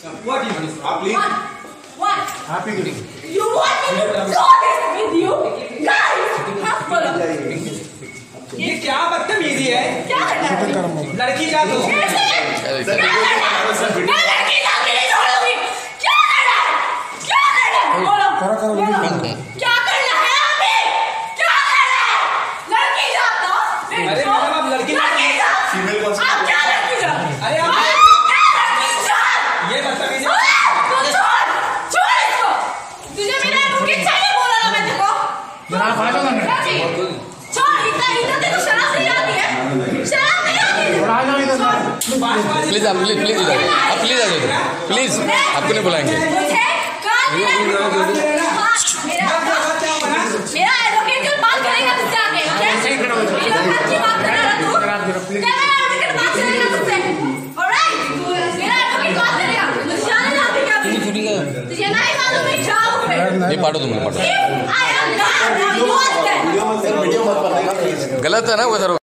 What you want? Please. What? Happy wedding. You want me to do this with you? Guys, हाथ बोलो। ये क्या बदतमीजी है? क्या करना है? लड़की का तो। मैं लड़की का नहीं छोड़ूंगी। क्या करना है? क्या करना है? बोलो। क्या करना है अभी? क्या करना है? लड़की जाता? अरे मैडम आप लड़की जाता? आप क्या लड़की जाता? अरे आप ये बदतमीजी तुझे मेरा रुके चाहिए बोला ना मैं देखो जनाब आ जाओ ना छोड़ इतना तेरे को शर्म नहीं आती है शर्म नहीं आती है आ जाओ इधर प्लीज आप प्लीज आ जाओ प्लीज आपको नहीं बुलाएंगे मुझे काल मेरा एडवोकेट बात करेगा तुझसे आगे ओके मेरा अच्छी बात कर रहा तू मेरा एडवोकेट बात करेगा तुझसे ऑलराइट मेरा एडवोकेट बात करेगा मुझे जाने ना क्या तुझे नहीं मालूम मैं जाऊं फिर ये पाटो तुम पाटो आई एम नॉट गलत है ना वो सर